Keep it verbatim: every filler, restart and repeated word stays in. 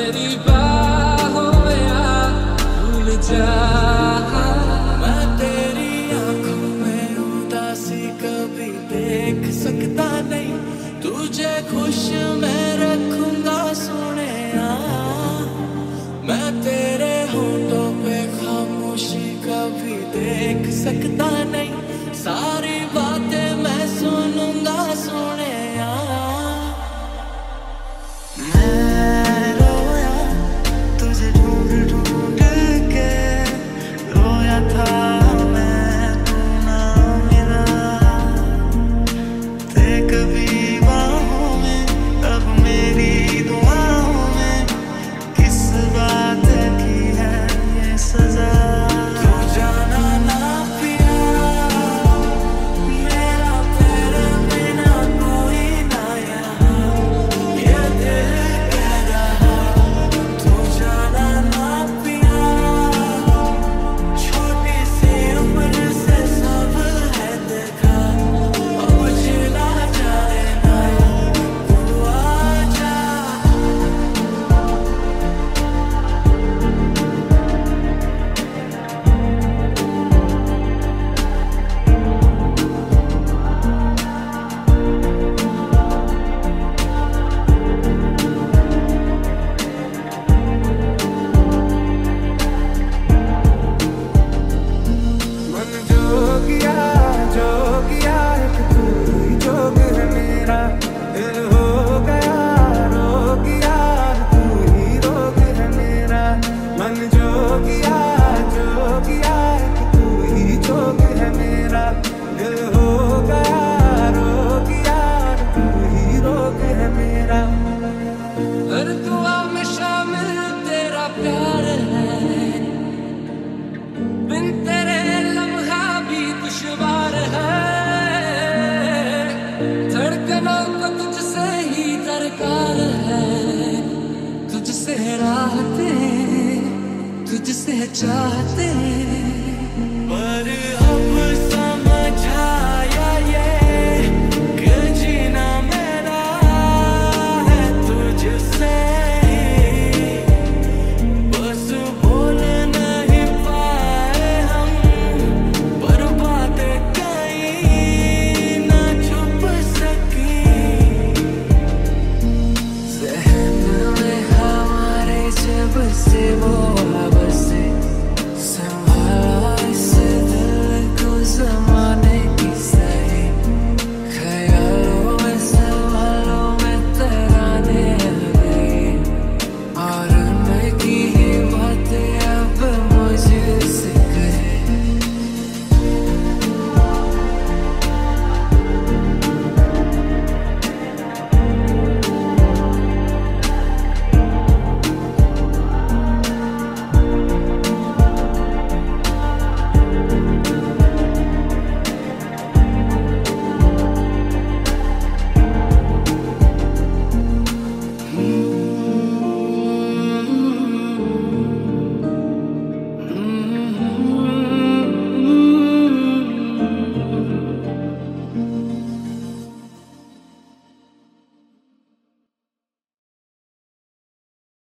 मेरी बाहों में आ भूल जा। मैं तेरी आंखों में उदासी कभी देख सकता नहीं, तुझे खुश मैं रखूंगा सोने। मैं तेरे होठों पे खामोशी कभी देख सकता नहीं, सारी बातें मैं सुनूंगा सोने। मैं रोया तुझे ढूंढ ढूंढ के, रोया था मैं तू ना मिला। थे कभी बाहों में अब मेरी दुआओं में, किस बात की है ये सजा। तू जाना ना पिया मेरा, तेरे बिना कोई ना यहाँ, ये दिल कह रहा। तू जाना ना पिया, छोटी सी उम्र से सब है देखा, अब जिला जाए ना तू आजा। मन जोगिया जोगिया एक तू ही जोग है मेरा, दिल हो गया रोगिया तू ही रोग है मेरा। मन जोगिया जोगिया एक तू ही जोग है मेरा, दिल हो गया रोगिया तू ही रोग है मेरा। हर दुआ में शामिल तेरा प्यार है, बिन तेरे लम्हा भी दुश्वार है। धड़कनों को तुझसे ही दरकार है, तुझसे राहते तुझसे चाहते।